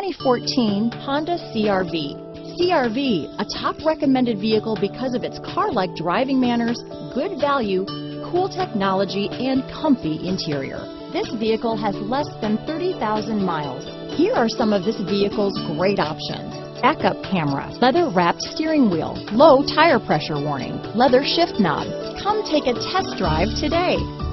2014 Honda CR-V. CR-V, a top recommended vehicle because of its car-like driving manners, good value, cool technology, and comfy interior. This vehicle has less than 30,000 miles. Here are some of this vehicle's great options: backup camera, leather-wrapped steering wheel, low tire pressure warning, leather shift knob. Come take a test drive today.